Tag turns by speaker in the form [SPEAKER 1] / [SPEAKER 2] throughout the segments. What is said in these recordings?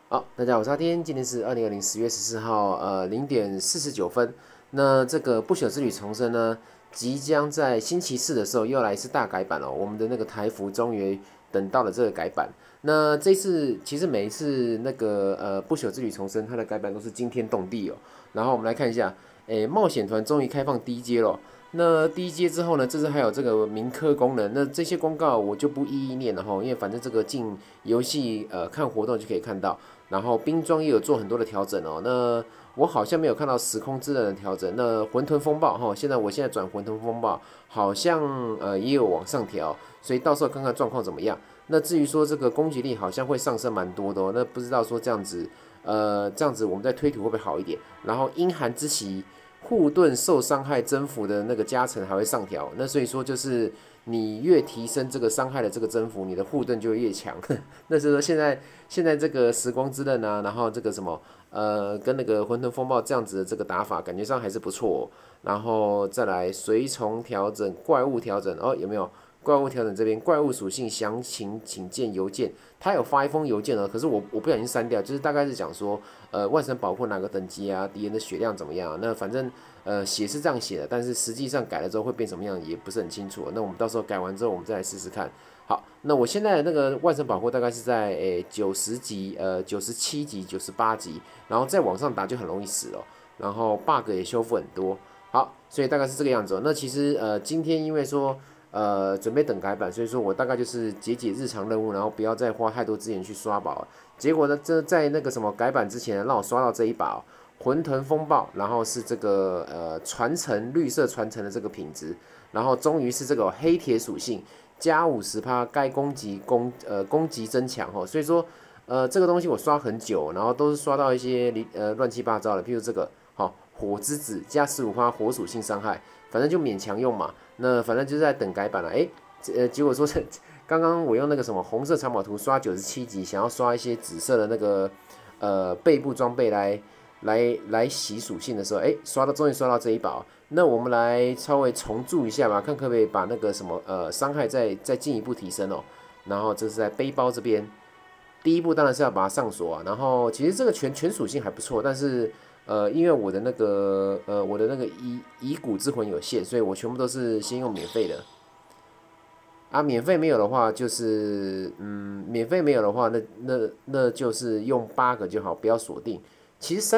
[SPEAKER 1] 好，大家好，我是阿天，今天是2020年10月14号，0点49分。那这个不朽之旅重生呢，即将在星期四的时候又来一次大改版了。我们的那个台服终于等到了这个改版。那这次其实每一次那个不朽之旅重生，它的改版都是惊天动地哦。然后我们来看一下，冒险团终于开放第一阶了。那第一阶之后呢，这次还有这个铭刻功能，那这些公告我就不一一念了哈，因为反正这个进游戏看活动就可以看到。然后冰装也有做很多的调整哦。那我好像没有看到时空之刃的调整。那混沌风暴哈，我现在转混沌风暴，好像也有往上调，所以到时候看看状况怎么样。那至于说这个攻击力好像会上升蛮多的哦，那不知道说这样子我们在推图会不会好一点？然后阴寒之旗护盾受伤害增幅的那个加成还会上调，那所以说就是你越提升这个伤害的这个增幅，你的护盾就会越强。那是说现在这个时光之刃啊，然后这个什么跟那个混沌风暴这样子的这个打法，感觉上还是不错哦。然后再来随从调整、怪物调整哦，有没有？怪物调整这边怪物属性详情请见邮件，他有发一封邮件哦，可是我不小心删掉，就是大概是讲说，万神保护哪个等级啊，敌人的血量怎么样啊？那反正写是这样写的，但是实际上改了之后会变什么样也不是很清楚。那我们到时候改完之后，我们再来试试看。好，那我现在的那个万神保护大概是在90级、97级、98级，然后再往上打就很容易死了，然后 bug 也修复很多。好，所以大概是这个样子哦。那其实今天因为说准备等改版，所以说我大概就是解解日常任务，然后不要再花太多资源去刷宝了。结果呢，这在那个什么改版之前，让我刷到这一把哦，混沌风暴，然后是这个传承绿色传承的这个品质，然后终于是这个黑铁属性加50%该攻击增强哦，所以说这个东西我刷很久，然后都是刷到一些乱七八糟的，譬如这个好、火之子加15%火属性伤害，反正就勉强用嘛。那反正就是在等改版了，结果说是刚刚我用那个什么红色藏宝图刷97级，想要刷一些紫色的那个背部装备来洗属性的时候，终于刷到这一把哦。那我们来稍微重铸一下吧，看可不可以把那个什么伤害再进一步提升哦。然后这是在背包这边，第一步当然是要把它上锁啊。然后其实这个全属性还不错，但是因为我的那个遗骨之魂有限，所以我全部都是先用免费的。啊，免费没有的话，就是免费没有的话，那就是用8个就好，不要锁定。其实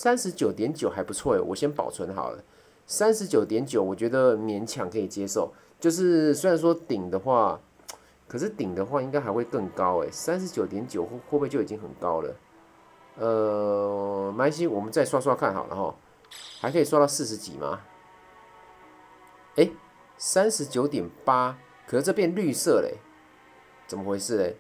[SPEAKER 1] 39.9还不错诶，我先保存好了。39.9我觉得勉强可以接受，就是虽然说顶的话，可是顶的话应该还会更高诶，39.9会不会就已经很高了？没关系，我们再刷刷看好了哈，还可以刷到40级吗？39.8，可是这变绿色嘞，怎么回事嘞？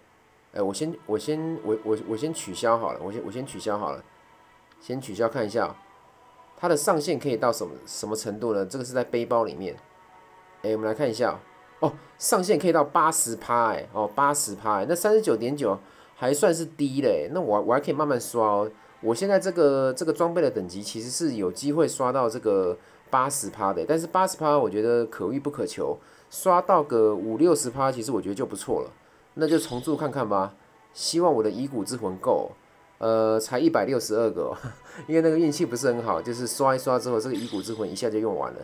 [SPEAKER 1] 我先取消好了，我先取消好了，先取消看一下，它的上限可以到什么程度呢？这个是在背包里面，我们来看一下哦，上限可以到80%80%，那39.9还算是低嘞，那我还可以慢慢刷哦。我现在这个装备的等级其实是有机会刷到这个80%的，但是80%我觉得可遇不可求，刷到个50-60%，其实我觉得就不错了。那就重铸看看吧，希望我的遗骨之魂够，才162个哦，因为那个运气不是很好，就是刷一刷之后，这个遗骨之魂一下就用完了。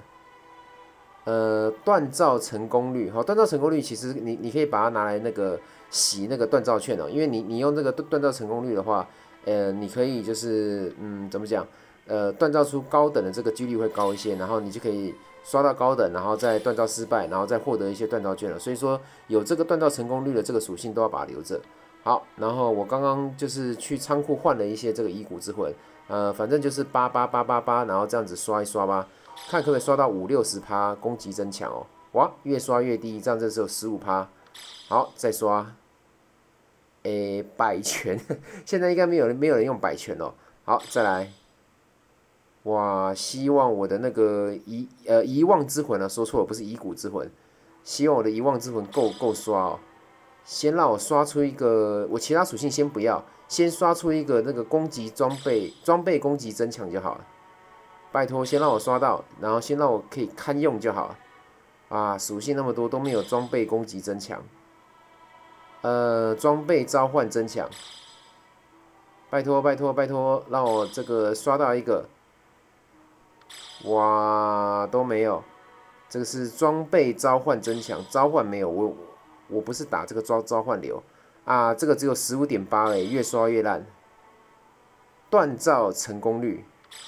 [SPEAKER 1] 锻造成功率，好，锻造成功率其实你可以把它拿来那个洗那个锻造券哦，因为你用这个锻造成功率的话，你可以就是怎么讲，锻造出高等的这个几率会高一些，然后你就可以刷到高等，然后再锻造失败，然后再获得一些锻造券了。所以说有这个锻造成功率的这个属性都要把它留着。好，然后我刚刚就是去仓库换了一些这个遗骨之魂，反正就是888888，然后这样子刷一刷吧。看可不可以刷到50-60%攻击增强哦。哇，越刷越低，这样这只有15%。好，再刷。百拳，现在应该没有人用百拳哦。好，再来。哇，希望我的那个遗忘之魂啊，说错了，不是遗骨之魂。希望我的遗忘之魂够刷哦。先让我刷出一个，我其他属性先不要，先刷出一个那个攻击装备攻击增强就好了。拜托，先让我刷到，然后先让我可以堪用就好了。啊，属性那么多都没有装备攻击增强，装备召唤增强， 拜托拜托拜托，让我这个刷到一个，哇，都没有。这个是装备召唤增强，召唤没有，我不是打这个召唤流啊，这个只有15.8哎，越刷越烂。锻造成功率，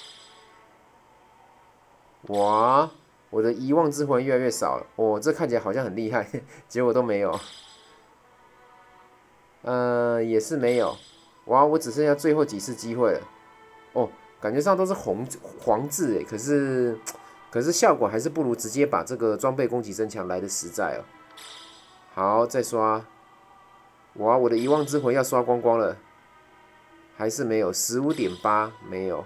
[SPEAKER 1] 哇，我的遗忘之魂越来越少了，哦，这看起来好像很厉害，结果都没有。也是没有，哇，我只剩下最后几次机会了。哦，感觉上都是黄字诶，可是效果还是不如直接把这个装备攻击增强来的实在哦。好，再刷，哇，我的遗忘之魂要刷光光了，还是没有15.8，没有。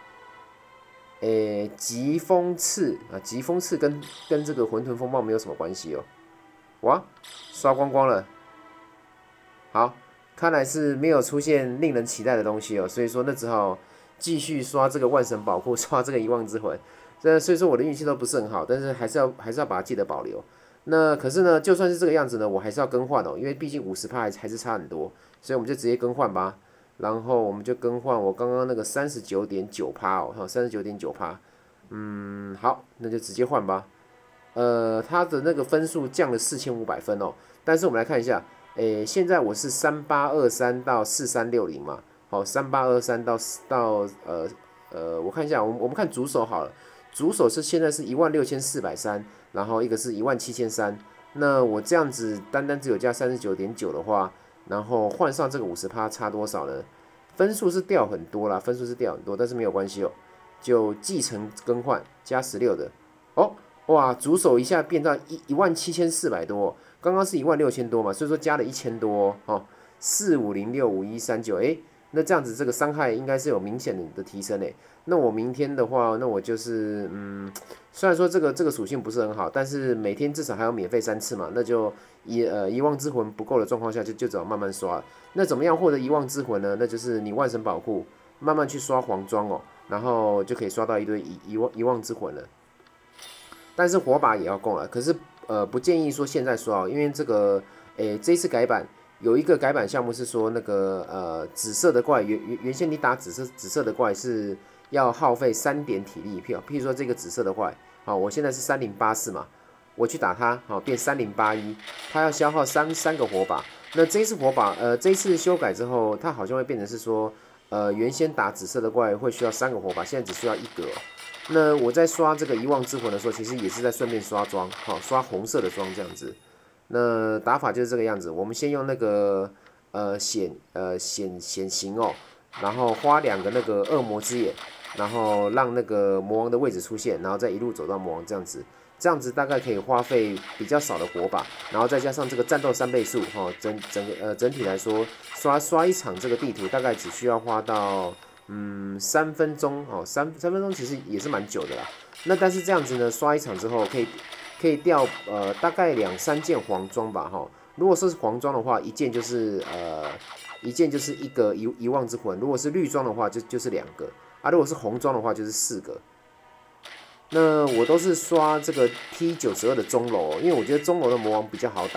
[SPEAKER 1] 疾风刺啊，疾风刺跟这个混沌风暴没有什么关系哦。哇，刷光光了。好，看来是没有出现令人期待的东西哦，所以说那只好继续刷这个万神宝库，刷这个遗忘之魂。所以说我的运气都不是很好，但是还是要把它记得保留。那可是呢，就算是这个样子呢，我还是要更换哦，因为毕竟50%还是差很多，所以我们就直接更换吧。然后我们就更换我刚刚那个39.9%哦，哈，39.9%。好，那就直接换吧。它的那个分数降了4500分哦，但是我们来看一下，现在我是3823到4360嘛，好，3823我看一下，我们看主手好了，主手现在是16430，然后一个是17300，那我这样子单只有加39.9的话，然后换上这个50%差多少呢？分数是掉很多啦，分数是掉很多，但是没有关系哦，就继承更换加16的，哦，哇，主手一下变到17400多，刚刚是16000多嘛，所以说加了1000多哦，45065139，那这样子这个伤害应该是有明显的提升诶。那我明天的话，那我就是虽然说这个属性不是很好，但是每天至少还有免费3次嘛，那就遗忘之魂不够的状况下，就只好慢慢刷。那怎么样获得遗忘之魂呢？那就是你万神宝库慢慢去刷黄装哦，然后就可以刷到一堆遗忘之魂了。但是火把也要够了，可是不建议说现在刷哦，因为这个这一次改版有一个改版项目是说那个紫色的怪原先你打紫色的怪是要耗费3点体力，譬如说这个紫色的怪，好，我现在是3084嘛，我去打它，好变3081，它要消耗三个火把。那这一次火把这一次修改之后，它好像会变成是说原先打紫色的怪会需要3个火把，现在只需要1个哦。那我在刷这个遗忘之魂的时候，其实也是在顺便刷装，好，刷红色的装这样子。那打法就是这个样子，我们先用那个显形哦，然后花2个那个恶魔之眼，然后让那个魔王的位置出现，然后再一路走到魔王这样子。这样子大概可以花费比较少的火把，然后再加上这个战斗3倍速，哈，整体来说，刷一场这个地图大概只需要花到3分钟哦，三分钟其实也是蛮久的啦。那但是这样子呢，刷一场之后可以掉大概2、3件黄装吧哈。如果是黄装的话，一件就是一个遗忘之魂；如果是绿装的话，就是2个啊；如果是红装的话，就是4个。那我都是刷这个 T92的钟楼，因为我觉得钟楼的魔王比较好打。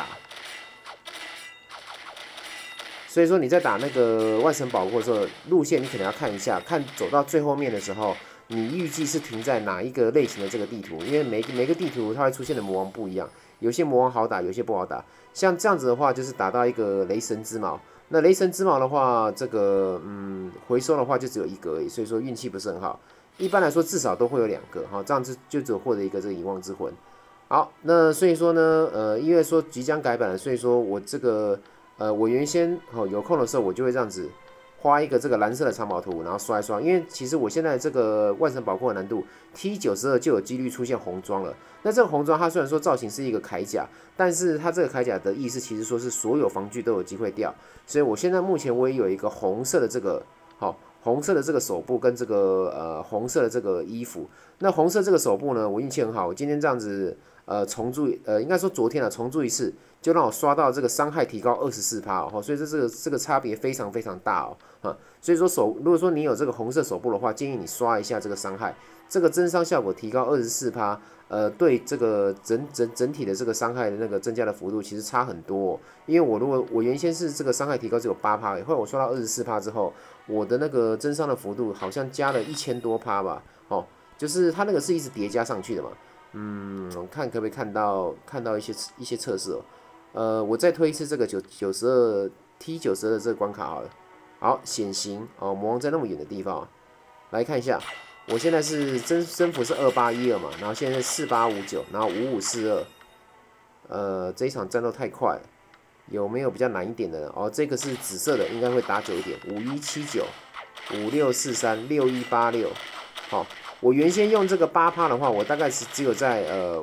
[SPEAKER 1] 所以说你在打那个万神宝库的时候，路线你可能要看一下，看走到最后面的时候，你预计是停在哪一个类型的这个地图，因为每个地图它会出现的魔王不一样，有些魔王好打，有些不好打。像这样子的话，就是打到一个雷神之矛。那雷神之矛的话，这个回收的话就只有1个而已，所以说运气不是很好。一般来说至少都会有2个，哈，这样子就只有获得一个这个遗忘之魂。好，那所以说呢，因为说即将改版了，所以说我这个我原先有空的时候我就会这样子画一个这个蓝色的长矛图，然后刷一刷。因为其实我现在这个万神宝库的难度 T92就有几率出现红装了。那这个红装它虽然说造型是一个铠甲，但是它这个铠甲的意思其实说是所有防具都有机会掉。所以我现在目前我也有一个红色的这个红色的这个手部跟这个红色的这个衣服。那红色这个手部呢，我运气很好，我今天这样子重铸应该说昨天重铸一次，就让我刷到这个伤害提高24%哦，所以这个差别非常非常大哦，所以说如果说你有这个红色手部的话，建议你刷一下这个伤害，这个增伤效果提高24%，对这个整体的这个伤害的那个增加的幅度其实差很多哦，因为如果我原先是这个伤害提高只有8%，后来我刷到24%之后，我的那个增伤的幅度好像加了1000多%吧，哦，就是它那个是一直叠加上去的嘛。我看可不可以看到一些测试哦。我再推一次这个T92的这个关卡好了。好，显形哦，魔王在那么远的地方来看一下。我现在是征服是2812嘛，然后现在是4859，然后5542。这一场战斗太快了，有没有比较难一点的呢？哦，这个是紫色的，应该会打久一点。5179、5643、6186，好。我原先用这个8%的话，我大概是只有在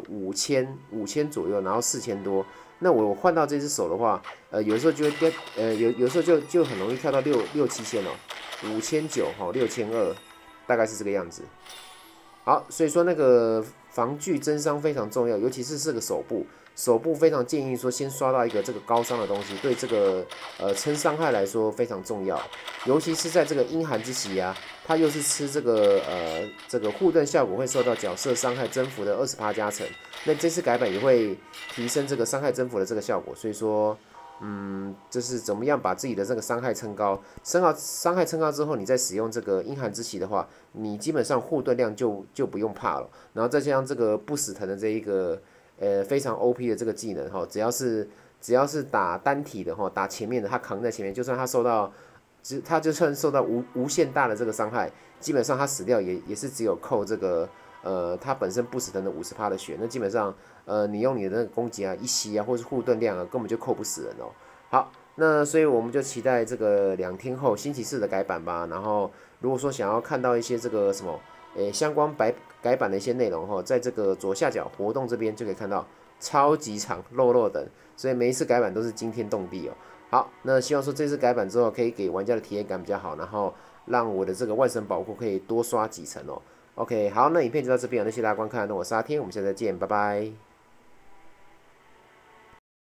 [SPEAKER 1] 5000左右，然后4000多。那我换到这只手的话，有时候就会掉，有时候就很容易跳到6、7千哦，5900哈，6200，大概是这个样子。好，所以说那个防具增伤非常重要，尤其是这个手部非常建议说先刷到一个这个高伤的东西，对这个撑伤害来说非常重要，尤其是在这个阴寒之期啊，它又是吃这个护盾效果会受到角色伤害增幅的20%加成，那这次改版也会提升这个伤害增幅的这个效果，所以说。就是怎么样把自己的这个伤害撑高，伤害撑高之后，你再使用这个阴寒之期的话，你基本上护盾量就不用怕了。然后再加上这个不死藤的这一个非常 OP 的这个技能哈，只要是打单体的哈，打前面的他扛在前面，就算他就算受到无限大的这个伤害，基本上他死掉也是只有扣这个他本身不死藤的50%的血，那基本上你用你的那个攻击啊、一吸啊，或是护盾量啊，根本就扣不死人哦。好，那所以我们就期待这个2天后星期4的改版吧。然后如果说想要看到一些这个什么相关改版的一些内容哈，在这个左下角活动这边就可以看到超级长肉等，所以每一次改版都是惊天动地哦。好，那希望说这次改版之后可以给玩家的体验感比较好，然后让我的这个万神宝库可以多刷几层哦。OK， 好，那影片就到这边了，谢谢大家观看，那我是阿天，我们下次再见，拜拜。